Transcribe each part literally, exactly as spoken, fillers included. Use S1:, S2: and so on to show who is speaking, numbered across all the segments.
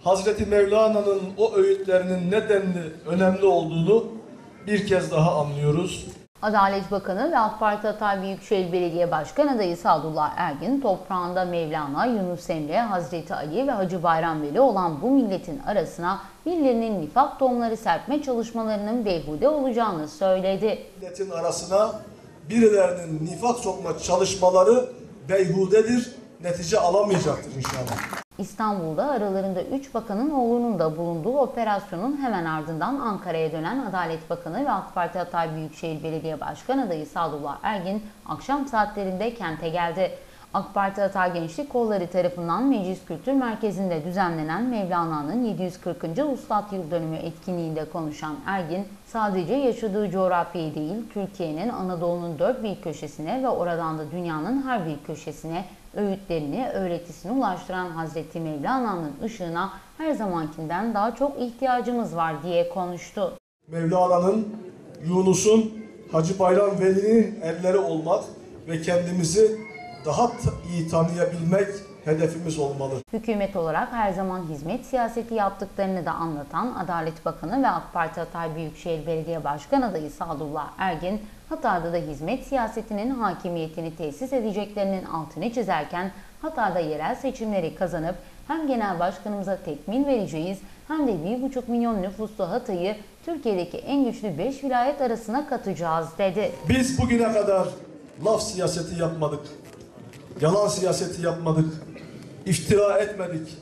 S1: Hazreti Mevlana'nın o öğütlerinin nedenli önemli olduğunu bir kez daha anlıyoruz.
S2: Adalet Bakanı ve AK Parti Hatay Büyükşehir Belediye Başkan adayı Sadullah Ergin, toprağında Mevlana, Yunus Emre, Hazreti Ali ve Hacı Bayram Veli olan bu milletin arasına birilerinin nifak tohumları serpme çalışmalarının beyhude olacağını söyledi.
S1: Milletin arasına birilerinin nifak sokma çalışmaları beyhudedir, netice alamayacaktır inşallah.
S2: İstanbul'da aralarında üç bakanın oğlunun da bulunduğu operasyonun hemen ardından Ankara'ya dönen Adalet Bakanı ve AK Parti Hatay Büyükşehir Belediye Başkan adayı Sadullah Ergin akşam saatlerinde kente geldi. AK Parti Hatay Gençlik Kolları tarafından Meclis Kültür Merkezi'nde düzenlenen Mevlana'nın yedi yüz kırkıncı Ustad Yıldönümü etkinliğinde konuşan Ergin, sadece yaşadığı coğrafyayı değil, Türkiye'nin Anadolu'nun dört bir köşesine ve oradan da dünyanın her bir köşesine öğütlerini, öğretisini ulaştıran Hazreti Mevlana'nın ışığına her zamankinden daha çok ihtiyacımız var diye konuştu.
S1: Mevlana'nın, Yunus'un, Hacı Bayram Veli'nin elleri olmak ve kendimizi daha iyi tanıyabilmek hedefimiz olmalı.
S2: Hükümet olarak her zaman hizmet siyaseti yaptıklarını da anlatan Adalet Bakanı ve AK Parti Hatay Büyükşehir Belediye Başkan adayı Sadullah Ergin, Hatay'da da hizmet siyasetinin hakimiyetini tesis edeceklerinin altını çizerken, Hatay'da yerel seçimleri kazanıp hem genel başkanımıza tekmil vereceğiz hem de bir buçuk milyon nüfuslu Hatay'ı Türkiye'deki en güçlü beş vilayet arasına katacağız dedi.
S1: Biz bugüne kadar laf siyaseti yapmadık, yalan siyaseti yapmadık, iftira etmedik,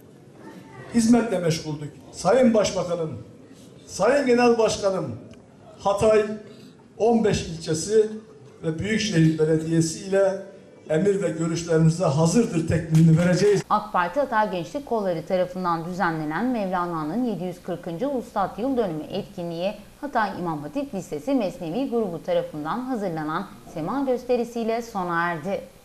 S1: hizmetle meşguldük. Sayın Başbakanım, Sayın Genel Başkanım, Hatay on beş ilçesi ve Büyükşehir Belediyesi ile emir ve görüşlerimize hazırdır tekmilini vereceğiz.
S2: AK Parti Hatay Gençlik Kolları tarafından düzenlenen Mevlana'nın yedi yüz kırkıncı Ustad Yıldönümü etkinliği Hatay İmam Hatip Lisesi Mesnevi grubu tarafından hazırlanan sema gösterisiyle sona erdi.